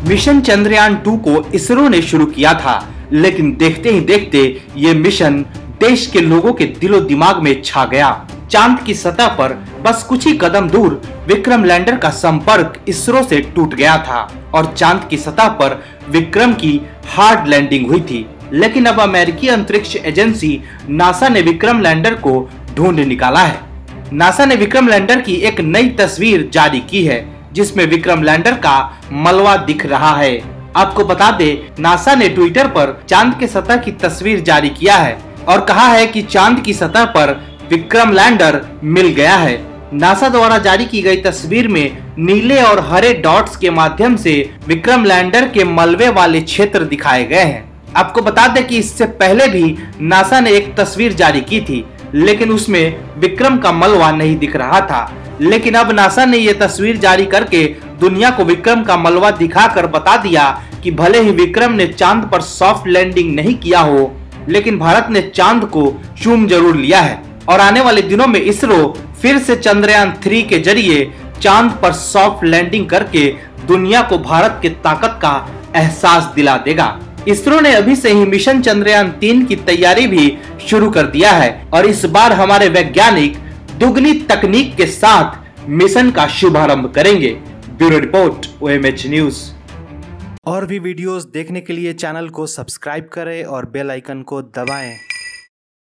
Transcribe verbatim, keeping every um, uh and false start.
Mission Chandrayaan to को इसरो ने शुरू किया था, लेकिन देखते ही देखते ये मिशन देश के लोगों के दिलो दिमाग में छा गया। चांद की सतह पर बस कुछ ही कदम दूर विक्रम लैंडर का संपर्क इसरो से टूट गया था और चांद की सतह पर विक्रम की हार्ड लैंडिंग हुई थी। लेकिन अब अमेरिकी अंतरिक्ष एजेंसी नासा ने विक्रम लैंडर को ढूंढ निकाला है। नासा ने विक्रम लैंडर की एक नई तस्वीर जारी की है, जिसमें विक्रम लैंडर का मलबा दिख रहा है। आपको बता दें, नासा ने ट्विटर पर चांद के सतह की तस्वीर जारी किया है और कहा है कि चांद की सतह पर विक्रम लैंडर मिल गया है। नासा द्वारा जारी की गई तस्वीर में नीले और हरे डॉट्स के माध्यम से विक्रम लैंडर के मलबे वाले क्षेत्र दिखाए गए हैं। आपको बता दें कि इससे पहले भी नासा ने एक तस्वीर जारी की थी, लेकिन उसमें विक्रम का मलबा नहीं दिख रहा था। लेकिन अब नासा ने यह तस्वीर जारी करके दुनिया को विक्रम का मलबा दिखाकर बता दिया कि भले ही विक्रम ने चांद पर सॉफ्ट लैंडिंग नहीं किया हो, लेकिन भारत ने चांद को चूम जरूर लिया है और आने वाले दिनों में इसरो फिर से चंद्रयान थ्री के जरिए चांद पर सॉफ्ट लैंडिंग करके दुनिया को भारत की ताकत का एहसास दिला देगा। इसरो ने अभी से ही मिशन चंद्रयान तीन की तैयारी भी शुरू कर दिया है और इस बार हमारे वैज्ञानिक दुगनी तकनीक के साथ मिशन का शुभारंभ करेंगे। Bureau report O M H news. और भी वीडियोस देखने के लिए चैनल को सब्सक्राइब करें और बेल आइकन को दबाएं।